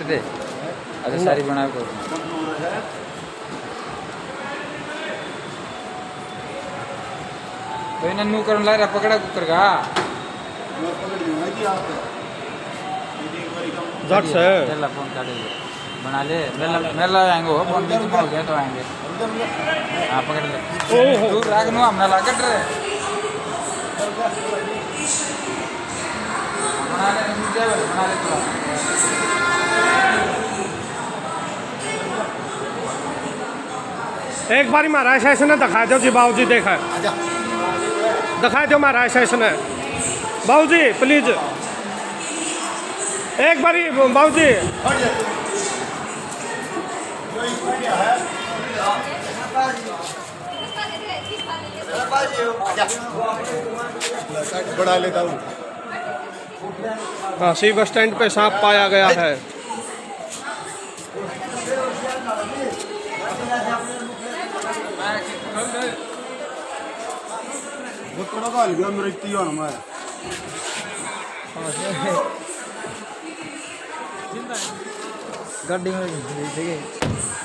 दे अरे सारी बना को तो इन्हें नू करने लगा पकड़ा कुकर का झट से मेला फोन काट बना ले मेला आएंगे वो फोन भी हो गया तो आएंगे हाँ पकड़ ले तू राग नु हमने लागत रे बना ले थोड़ा एक बारी महाराज ऐसे ने दिखा दो जी बाबूजी देखा दिखा दो महाराज ऐसे ने बाबूजी प्लीज एक बारी बाबूजी बढ़ा लेता हूँ। काशी बस स्टैंड पे सांप पाया गया है। गड्डी में